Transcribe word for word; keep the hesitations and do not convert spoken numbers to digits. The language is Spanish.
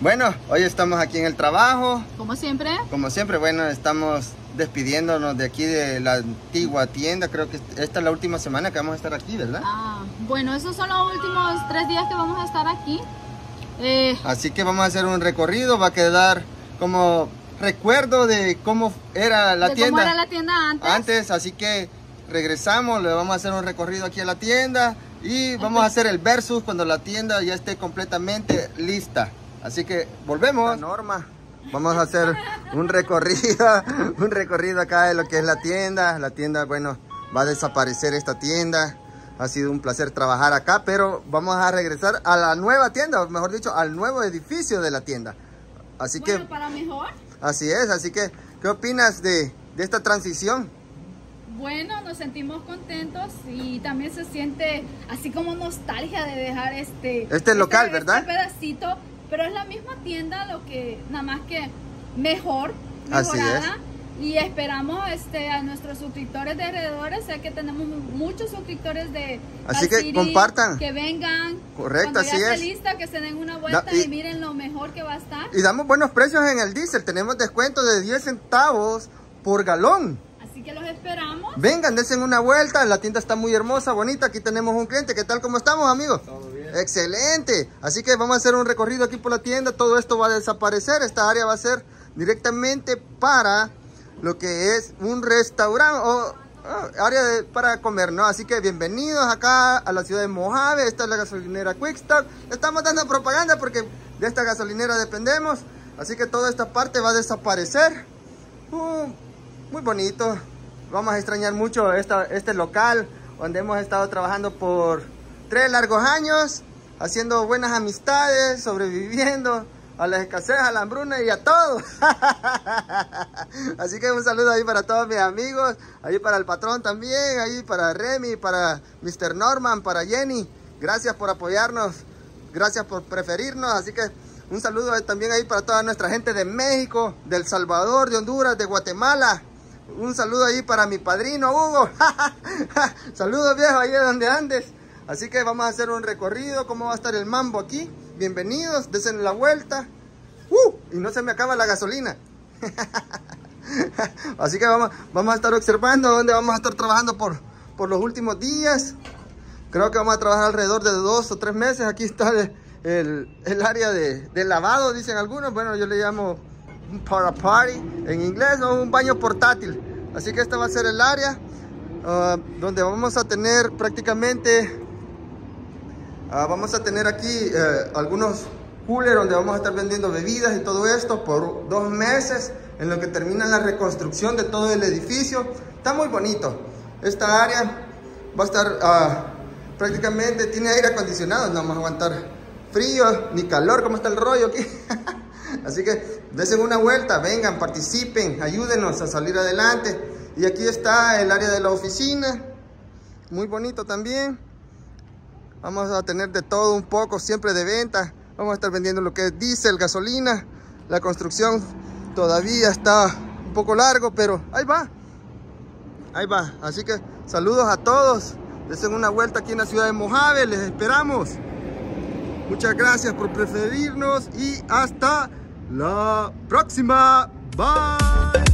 Bueno, hoy estamos aquí en el trabajo. Como siempre. Como siempre, bueno, estamos despidiéndonos de aquí de la antigua tienda. Creo que esta es la última semana que vamos a estar aquí, ¿verdad? Ah, bueno, esos son los últimos tres días que vamos a estar aquí. Eh... Así que vamos a hacer un recorrido, va a quedar como recuerdo de cómo era la de tienda. cómo era la tienda antes. Antes, así que regresamos, le vamos a hacer un recorrido aquí a la tienda y vamos a hacer el versus cuando la tienda ya esté completamente lista. Así que volvemos. Norma, vamos a hacer un recorrido, un recorrido acá de lo que es la tienda. La tienda, bueno, va a desaparecer esta tienda. Ha sido un placer trabajar acá, pero vamos a regresar a la nueva tienda, o mejor dicho, al nuevo edificio de la tienda. Así bueno, que para mejor. Así es, así que, ¿qué opinas de, de esta transición? Bueno, nos sentimos contentos y también se siente así como nostalgia de dejar este... Este local, este, ¿verdad? Este pedacito, pero es la misma tienda, lo que nada más que mejor, Así mejorada. Y esperamos este, a nuestros suscriptores de alrededores, sé que tenemos muchos suscriptores de Así Cal que City, compartan. que vengan. Correcto, cuando ya así esté es. lista, que se den una vuelta Da, y, y miren lo mejor que va a estar. Y damos buenos precios en el diésel, tenemos descuento de diez centavos por galón. Así que los esperamos. Vengan, dense una vuelta, la tienda está muy hermosa, bonita, aquí tenemos un cliente. ¿Qué tal, cómo estamos, amigos? Todo bien. Excelente, así que vamos a hacer un recorrido aquí por la tienda, todo esto va a desaparecer, esta área va a ser directamente para lo que es un restaurante o oh, área de, para comer, ¿no? Así que bienvenidos acá a la ciudad de Mojave. Esta es la gasolinera Quick Stop. Estamos dando propaganda porque de esta gasolinera dependemos. Así que toda esta parte va a desaparecer. Uh, muy bonito. Vamos a extrañar mucho esta, este local donde hemos estado trabajando por tres largos años, haciendo buenas amistades, sobreviviendo a la escasez, a la hambruna y a todo. Así que un saludo ahí para todos mis amigos, ahí para el patrón también, ahí para Remy, para mister Norman, para Jenny. Gracias por apoyarnos, gracias por preferirnos. Así que un saludo también ahí para toda nuestra gente de México, de El Salvador, de Honduras, de Guatemala. Un saludo ahí para mi padrino Hugo. Saludos, viejo, ahí de donde andes. Así que vamos a hacer un recorrido, cómo va a estar el mambo aquí. Bienvenidos, desen la vuelta. Uh, y no se me acaba la gasolina. Así que vamos, vamos a estar observando dónde vamos a estar trabajando por, por los últimos días. Creo que vamos a trabajar alrededor de dos o tres meses. Aquí está el, el, el área de, de lavado, dicen algunos. Bueno, yo le llamo un para party en inglés, o un baño portátil. Así que esta va a ser el área uh, donde vamos a tener prácticamente... Uh, vamos a tener aquí eh, algunos coolers donde vamos a estar vendiendo bebidas y todo esto por dos meses en lo que termina la reconstrucción de todo el edificio. Está muy bonito. Esta área va a estar uh, prácticamente, tiene aire acondicionado, no vamos a aguantar frío ni calor. ¿Cómo está el rollo aquí? Así que dense una vuelta, vengan, participen, ayúdenos a salir adelante. Y aquí está el área de la oficina, muy bonito también. Vamos a tener de todo un poco, siempre de venta. Vamos a estar vendiendo lo que es diésel, gasolina. La construcción todavía está un poco largo, pero ahí va. Ahí va. Así que saludos a todos. Desen una vuelta aquí en la ciudad de Mojave. Les esperamos. Muchas gracias por preferirnos y hasta la próxima. Bye.